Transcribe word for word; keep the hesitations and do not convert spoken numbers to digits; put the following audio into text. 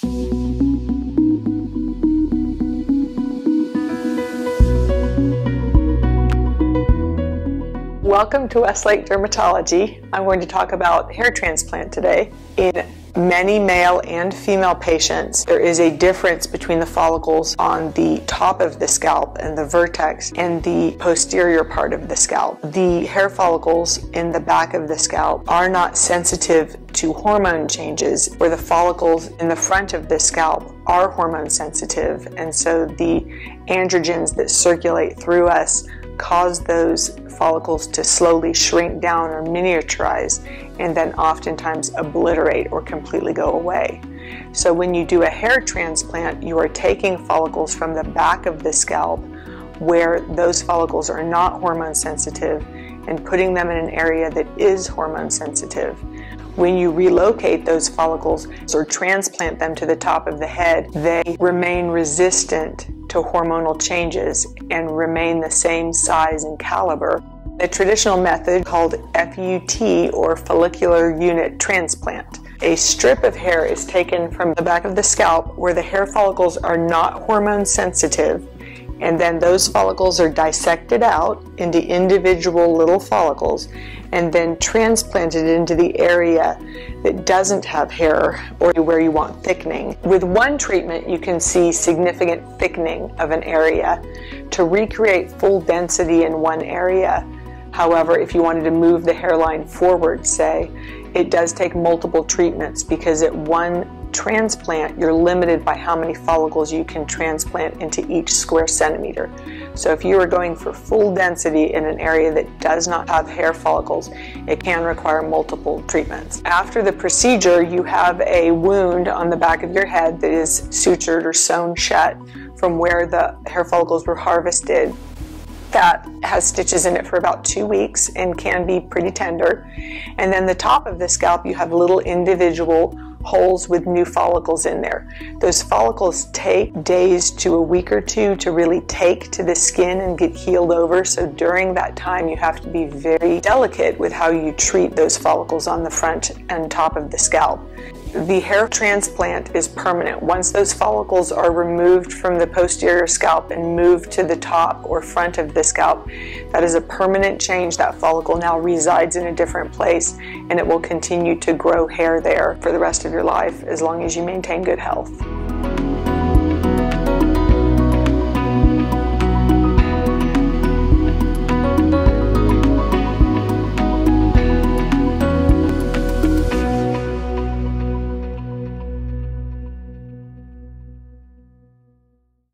Welcome to Westlake Dermatology. I'm going to talk about hair transplant today. In many male and female patients, there is a difference between the follicles on the top of the scalp and the vertex and the posterior part of the scalp. The hair follicles in the back of the scalp are not sensitive to hormone changes, where the follicles in the front of the scalp are hormone sensitive, and so the androgens that circulate through us cause those follicles to slowly shrink down or miniaturize and then oftentimes obliterate or completely go away. So when you do a hair transplant, you are taking follicles from the back of the scalp where those follicles are not hormone sensitive and putting them in an area that is hormone sensitive. When you relocate those follicles or transplant them to the top of the head, they remain resistant to hormonal changes and remain the same size and caliber. The traditional method called F U T, or follicular unit transplant. A strip of hair is taken from the back of the scalp where the hair follicles are not hormone sensitive, and then those follicles are dissected out into individual little follicles and then transplanted into the area that doesn't have hair or where you want thickening. With one treatment, you can see significant thickening of an area. To recreate full density in one area, however, if you wanted to move the hairline forward, say, it does take multiple treatments because at one transplant, you're limited by how many follicles you can transplant into each square centimeter. So if you are going for full density in an area that does not have hair follicles, it can require multiple treatments. After the procedure, you have a wound on the back of your head that is sutured or sewn shut from where the hair follicles were harvested. That has stitches in it for about two weeks and can be pretty tender. And then the top of the scalp, you have little individual holes with new follicles in there. Those follicles take days to a week or two to really take to the skin and get healed over. So during that time, you have to be very delicate with how you treat those follicles on the front and top of the scalp. The hair transplant is permanent. Once those follicles are removed from the posterior scalp and moved to the top or front of the scalp, that is a permanent change. That follicle now resides in a different place, and it will continue to grow hair there for the rest of your life as long as you maintain good health.